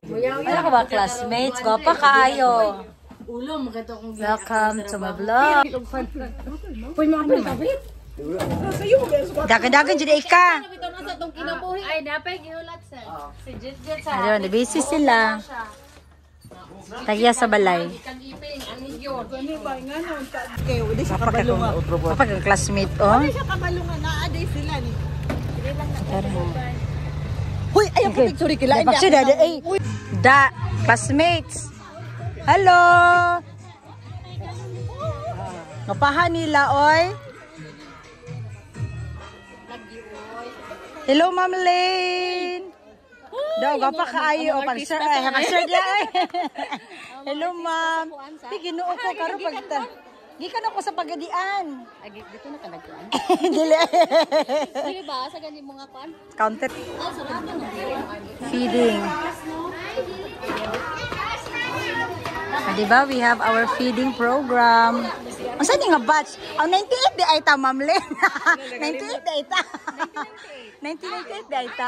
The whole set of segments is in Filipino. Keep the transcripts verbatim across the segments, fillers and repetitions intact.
Ano ka ba, classmates? Gwapa kayo. Welcome to my vlog. Dagan-dagan jadi ika. Ay, dapat gihulat sir. Si Jit-Jit sa. Ayun, busy sila. Tagya sa balay. Kapag ang classmate, oh. Hoy, ayaw ko picture kila. Da, classmates. Hello. Ngapahan nila, oy. Hello, Ma'am Lane. Daw, gapa kaayo. Pag-sir, ay, pag-sir niya, ay. Hello, Ma'am. Di, ginuo ko, karo pagta. Gikan ako sa pagadian. Dito na ka nagkuhan. Dili. Dili ba? Sa ganyan mga kuhan? Counter. Feeding. Ah, diba? We have our feeding program. Ang saan nga batch? Ang ninety-eight di ay ta, Ma'am Len. ninety-eight di ay ta. nineteen ninety-eight di ay ta.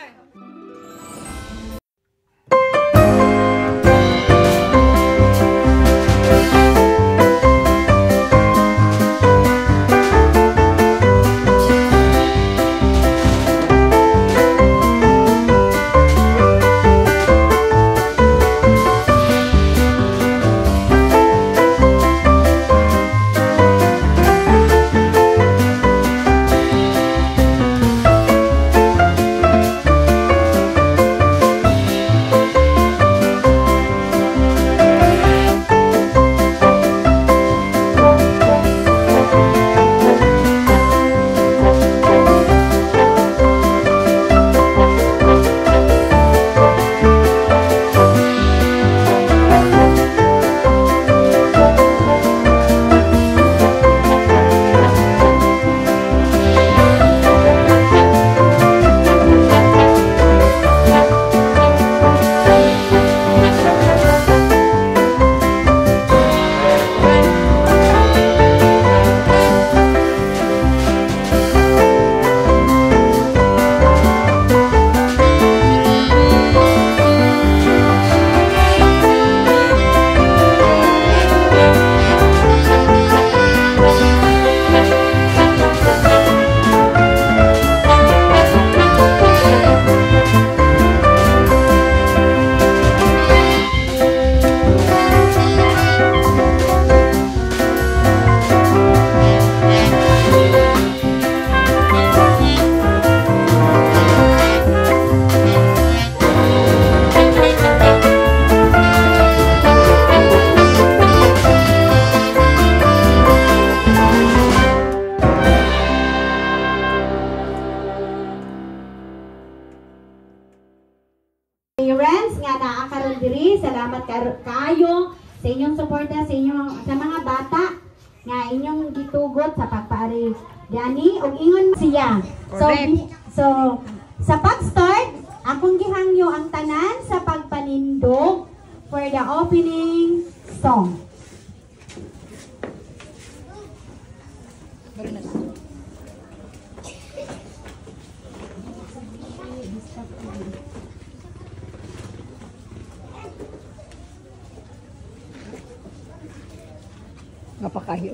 Parents nga naakaroon diri, salamat kaayo sa inyong suporta sa inyong sa mga bata nga inyong gitugot sa pagpaari gani ug ingon siya. So so sa pag-start akong gihangyo ang tanan sa pagpanindog for the opening song. Napakayo.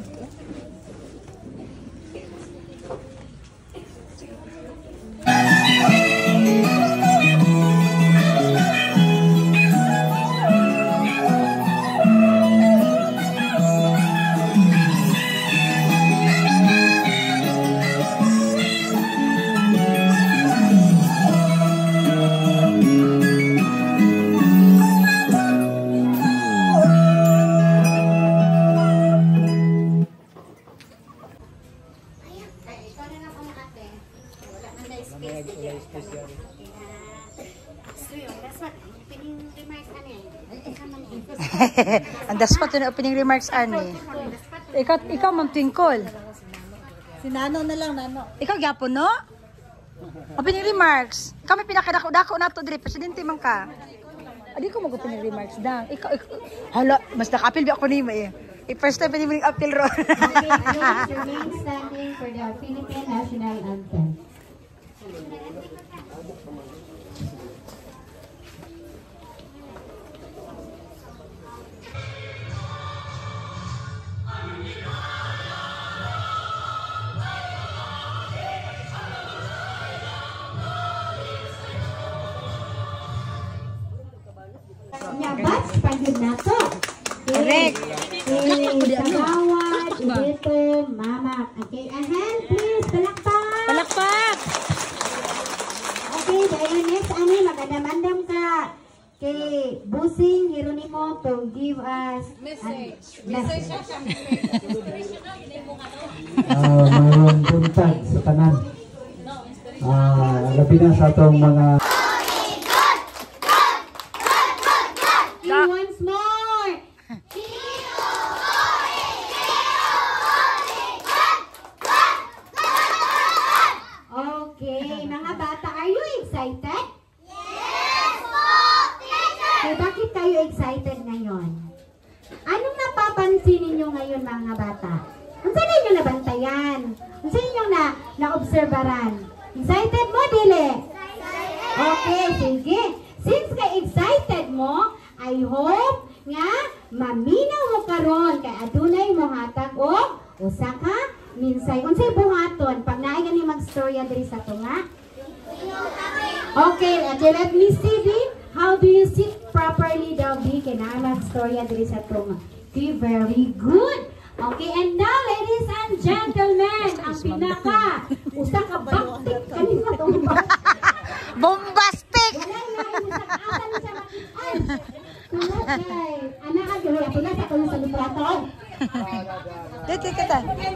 Ang daspat yun opening remarks, Ani. Ikaw, ikaw Ma'am Twinkle. Si Nano na lang, Nano. Ikaw gyapon no? Opening remarks. Kami pinakadako-dako nato diri, presidente man ka. Adi ko mag-opening remarks dang. Ikaw, ikaw hala, mas nakapil bi ako nimo eh. I first time pwede mo appeal ron. Remain standing for the Philippine National Anthem. nako. Correct. Okay, Sagawad, dito, mama. Okay, a hand please, palakpak. Palakpak. Okay, dahil next, ano, magandam-andam ka. Okay, Busing Hieronimo to give us message. Message. uh, mayroong buntag sa tanan. Uh, labi na sa atong mga Once more. Okay, mga bata, are you excited? Yes, po, teacher! Okay, bakit kayo excited ngayon? Anong napapansin ninyo ngayon, mga bata? Kung saan ninyo nabantayan? Kung saan ninyo na, na-obserbaran? Excited mo, Dili? Okay, sige. Since ka excited mo, I hope nga maminaw mo karon kay adunay mo hatag og usa ka minsay. Unsay buhaton pag naay gani magstorya diri sa tunga? Okay, okay, let me see di. How do you sit properly daw di kay naay magstorya diri sa tunga? Okay, very good. Okay, and now ladies and gentlemen, ang pinaka usa ka baktik kanina tong Bombastic. wala na ini sa asa ni sa makitan. Tulad kay ana ka gawin ato na sa tulo sa litrato. Dito kita.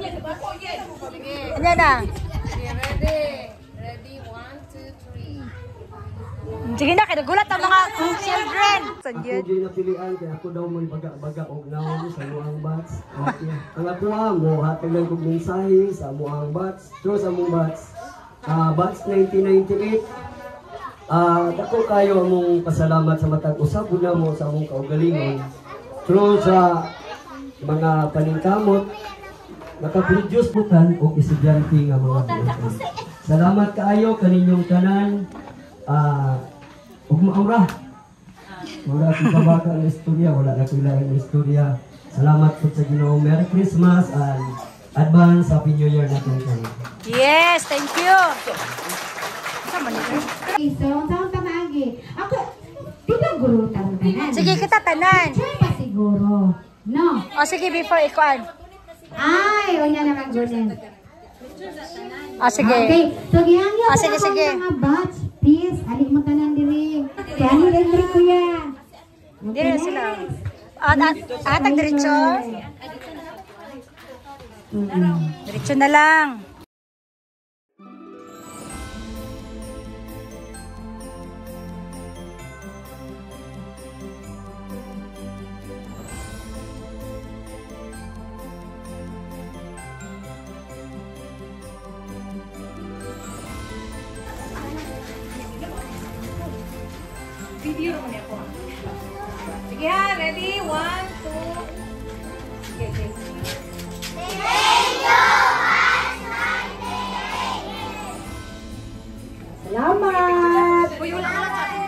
Ano na? Ready? Ready? One, two, three. Sige na, kinagulat ang mga children. ako gyud napilian kay ako daw may baga-baga og naon sa muang bats. Okay. Ang ako mo hatag lang kog mensahe sa muang bats. Through sa muang bats. Ah, bats nineteen ninety-eight. Ah, dako kayo among pasalamat sa matag usab na mo sa among kaugalingon. Through sa mga paningkamot nakaproduce butan og estudyante nga mga butan. Salamat kaayo kaninyong tanan. Ah, ug maura. Wala si kabaka ng istorya, wala na kailangan ng istorya. Salamat po sa Ginoo. Merry Christmas and advance Happy New Year natin kayo. Yes, thank you. Sama ni Okay, so saan ka maagi? Ako di ba guru tanan? Sige, kita tanan. Sure pa siguro. No. O sige, before ikuan. Ay, o na naman gunin. O sige. Okay, so gihangyo Ah, sige, sa sige. mga bats. Please, alik mo tanan diri. Kaya ni diri kuya. Hindi na sila. Ah, ah, tag diretso. Diretso na lang. Video naman ako. Sige ha, ready? One, two. Okay, okay. Salamat. Uy, wala ka lang sa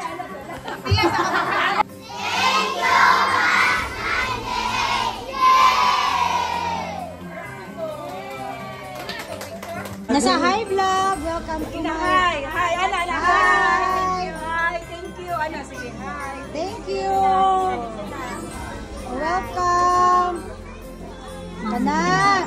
Nasa high vlog. Welcome to my... Hi! Hi! Ana! Ana! Hi! Hi! Thank you! Ana, sige, hi! Thank you. Welcome. Kana.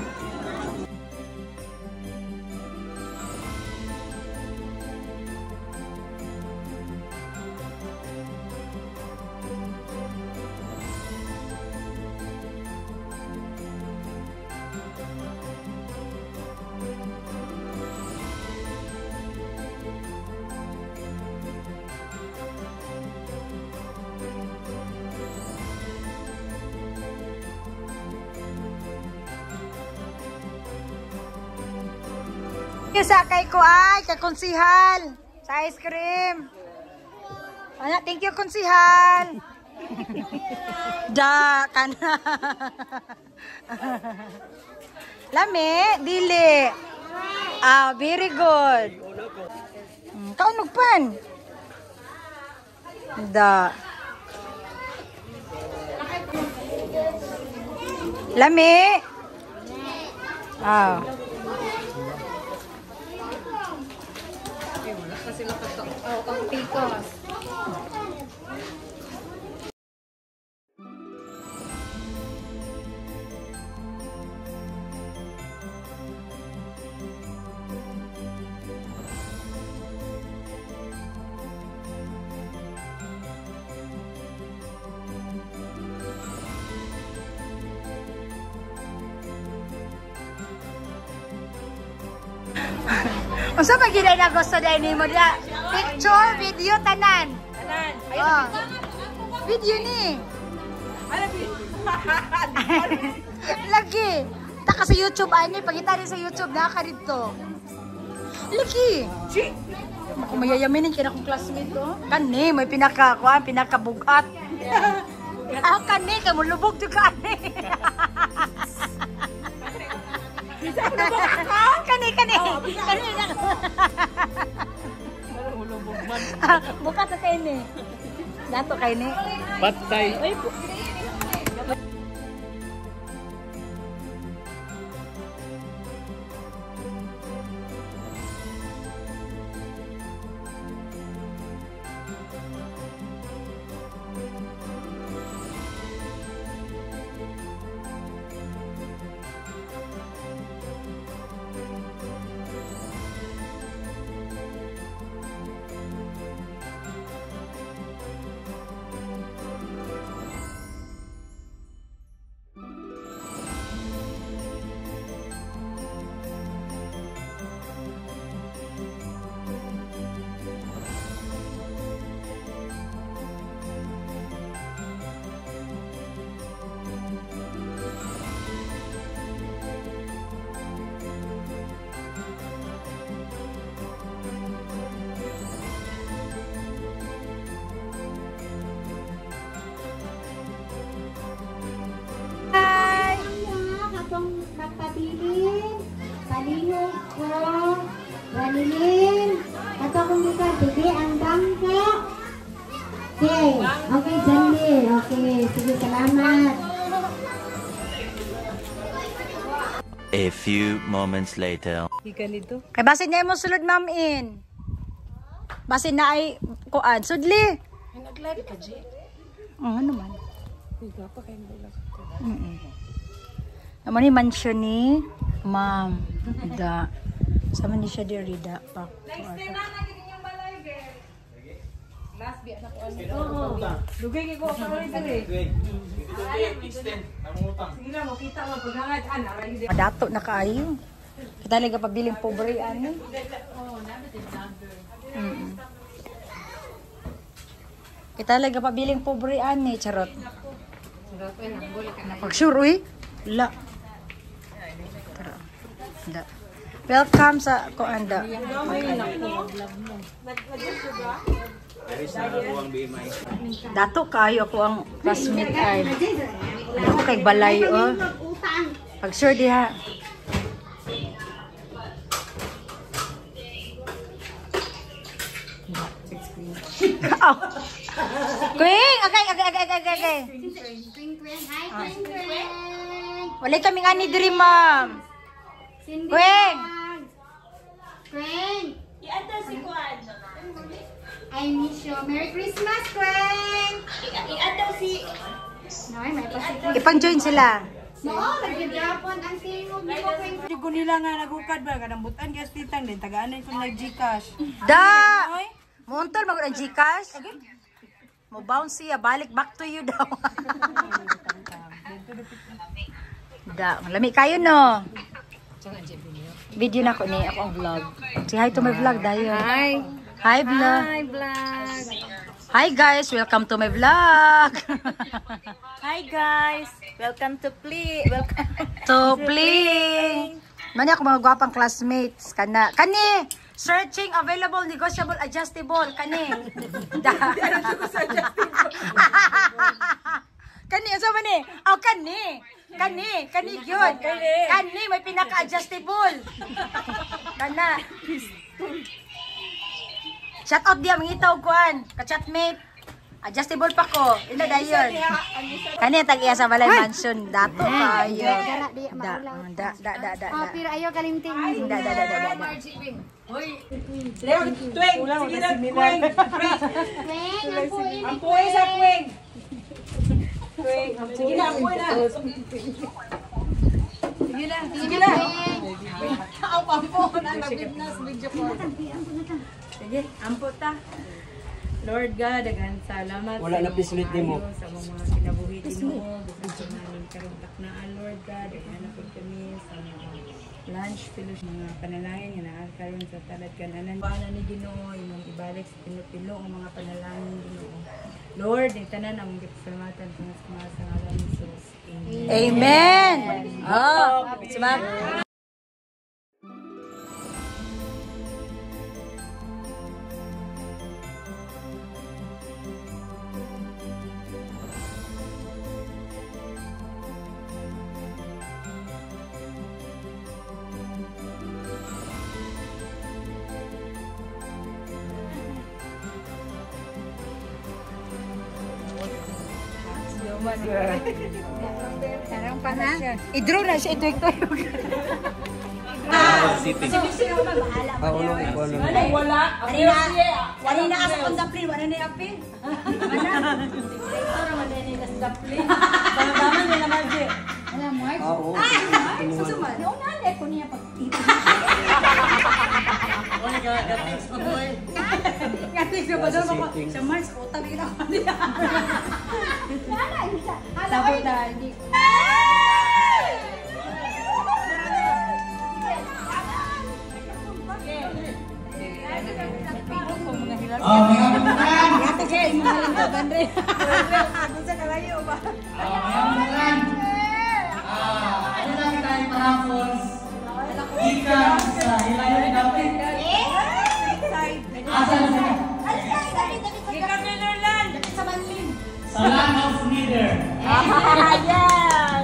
Sakay ko ay kay konsihal sa ice cream. Ana, thank you konsihal. Da kana. Lami, dili. Ah, very good. Hmm, kaunog pan. Da. Lami. Ah. Oh, ang picos. Unsa man gid na gusto dai nimo dia? Picture, video tanan. Tanan. Oh. Video ni. Ano Lagi. Taka sa YouTube ani, pagita ni sa YouTube na ka dito. Lagi. Si. Ako mayayaminin kina kong classmate ko. Kani may pinaka kuan, pinaka bugat. Ah, kani kay mo lubog jud kani. Kani kani. Kani na. Buka sa kay ni. Dato kay ni. Patay. Ay, Katong magpabilin, palihog ko, ganilin, katong kung buka, sige, ang bangko. Okay, okay, Janil, okay, sige, salamat. A few moments later. Ikan dito. kay basin niya mo sulod ma'am in. Basin na ay kuan sudli. Nag-live ka, G. Oh, ano man. Higa pa kayo bulak. Mm. Naman ni mansion ni ma'am. Da. Sama ni siya diri da pa. Last biya na ko ano. Oo. Dugay ko ako rin dire. Sige na mo kita mo paghangad ana ra hindi. Dato na kaayo. Kita talaga pabiling pobre ani. Mm. Kita talaga pabiling pobre ani charot. Pag sure uy. La. Tara. Da. Welcome sa Koanda. Dato kayo ako ang classmate ay. Ako kay balay oh. Pag sure diha. Oh. Queen, okay, okay, okay, okay, okay. Hi, Queen. Wala kami nga ni diri ma'am. Queen. Queen. Iata si Kuan. I miss you. Merry Christmas, Queen. Iata si Noy, may pasig. Ipang-join sila. No, nag-japon ang tingog mo, Queen. Di ko nila nga nagukad ba kanang butan gas titang din tagaan ko nag Gcash. Da! Muntol magod ang Gcash. Mo bounce siya, balik back to you daw. Da, malami kayo no. Video na ko ni ako ang vlog. Say hi to my vlog dayon. Hi. Hi vlog. Hi vlog. Hi guys, welcome to my vlog. Hi guys. Welcome to Play. Welcome. To play. Mani ako mga gwapang classmates. Kana, kani, searching available, negotiable, adjustable. Kani. Da. Kani, asa man ni? Oh, kani. Kani, kani yun. Kani, may pinaka-adjustable. Kana. Shout out diya, mangitaw kuan. Ka-chatmate. Adjustable pa ko. Ina dayon. Kani tag-iya sa Balay Mansion. Dato kayo. Da, da, da, da, da. Oh, pero ayaw kalimting. Da, da, da, da, da. Leo, tweng. Sige na, tweng. Queen, ang puin. Ang puwi sa tweng. Tweng. Sige na, ang puwi na. Sige na, sige na. Ang pampon ang nabignas video call. Sige, ampo ta. Lord God, dagan salamat Wala na pislit sa mo. mga kinabuhi mo. Bukod sa namin karong taknaan, Lord God, ikaw na po kami sa mga lunch fellowship, mga panalangin nga naa karon sa talad kananan. Paano ni Ginoo imong ibalik sa pilo-pilo ang mga panalangin Ginoo. Lord, ni tanan ang gipasalamatan sa mga sa ngalan ni Jesus. Amen. Oh, sumag. Sarang pa na. I-draw na siya ito ito. Wala, wala. Wala na asa kong daplin, wala na apin. Wala. Ito naman na yung daplin. Panabaman niya naman siya. Alam mo, Mark? Ay, susumad. Noong nalay ko niya pag-ibig. Wala ka, gatings mo boy. Gatings mo ba doon ako? Sa Mars, utang ina ko niya. Sabot na, hindi. Oh, may kamutan! Ate siya, yung mga lintaban rin. Oh, may kamutan! Ah, ano lang tayo paraffles? Ikan sa hilayo ni David. Asa na sila? Ikan ni Lurlan! Sa land of Nether. Yes!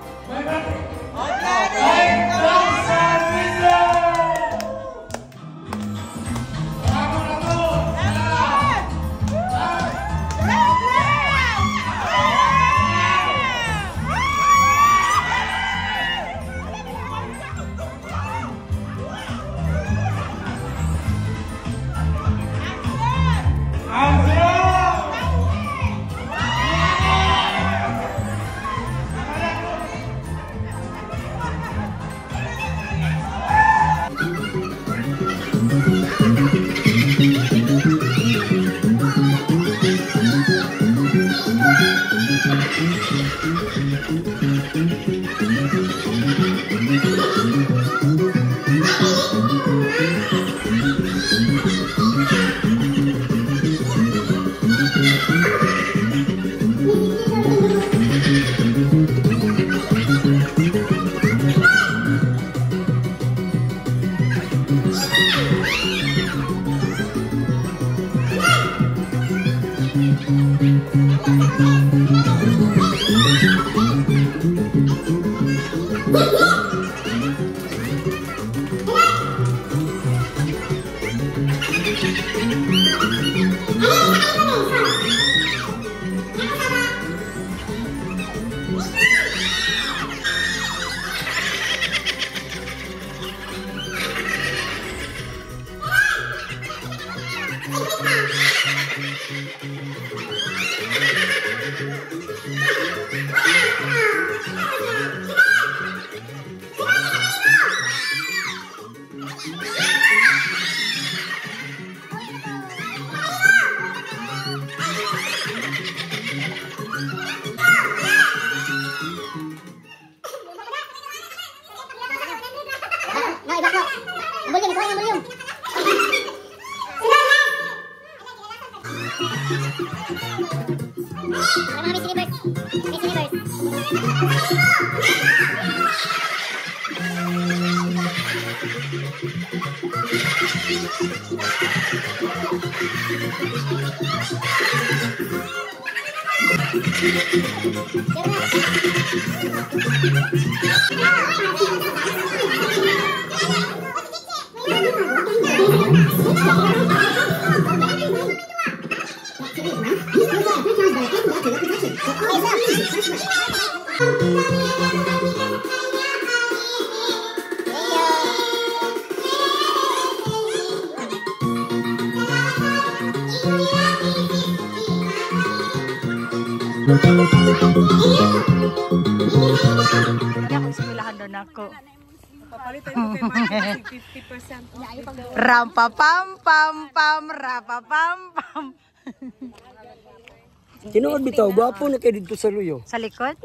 Rampa pam pam pam rapa pam pam. Tinuod bitaw, gwapo na kay dito sa luyo. Sa likod? Oh.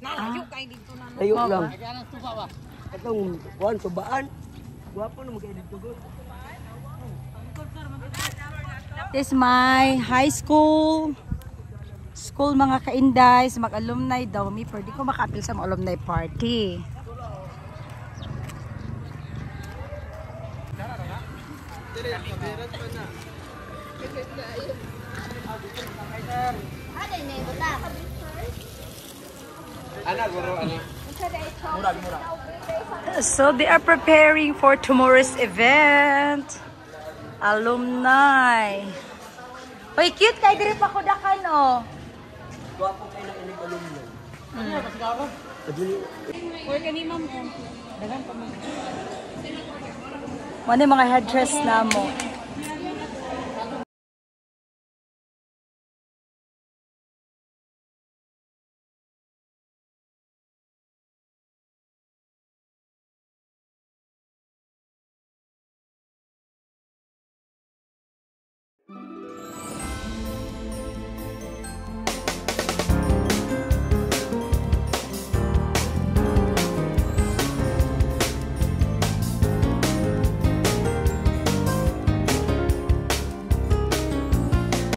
Tayo lang. Atong kuan tubaan. Guwapo na magkaedit tugod. This is my high school. School mga kainday. Mag-alumni daw. Mi, pero di ko makapil sa mga alumni party. So they are preparing for tomorrow's event. Alumni. Hoy, cute kay diri pa ko dakan oh. Guwapo kay na inig alumni. Or kanima mo. Dagan pa mo. Ano yung mga headdress na mo?